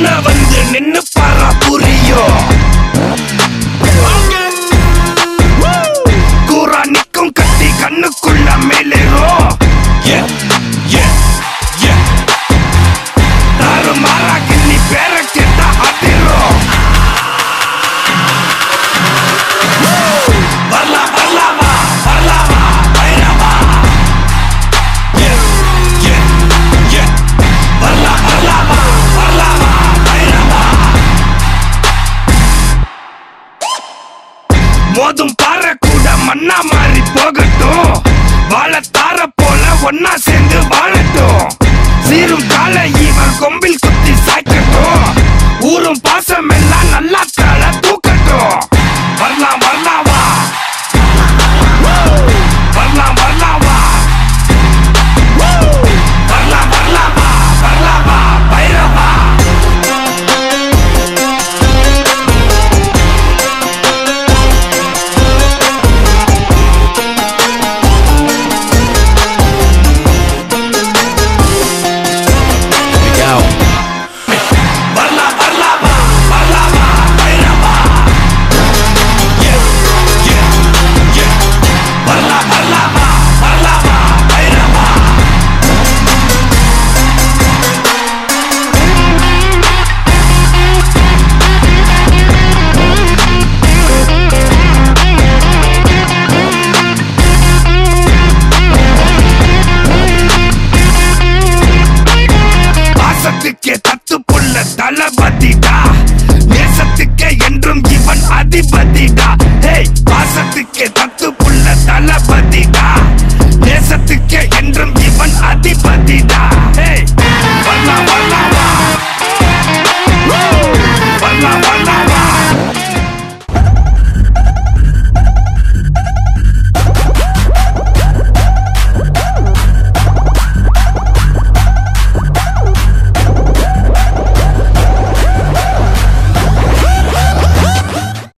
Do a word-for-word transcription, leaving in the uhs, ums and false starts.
முன்ன வந்து நின்னு பாரா புரியும். கூரா நிக்கும் கத்தி கண்ணுக்குள்ள மேலேறும். தாறு மாறா கிள்ளி பேர கேட்டா அதிரும். வரலா வரலாமா வரலாமா பைரவா. வரலா வரலாமா வரலாமா பைரவா. மோதும் பாறை கூட மண்ணா மாறி போகட்டும். வாழ தார போல ஒன்னா சேர்ந்து வாழட்டும். சீரும் கால இவன் கொம்பில் குத்தி சாய்க்கட்டும். ஊரும் பாசம் எல்லாம் நல்லா கால தூக்கட்டும். வரலாம் வரலாவா வரலாம் வரலாவா வரலாம் வரலாமா வரலாமா பைரவா. தளபதிடா, நேசத்துக்கே என்றும் இவன் அதிபதிடா.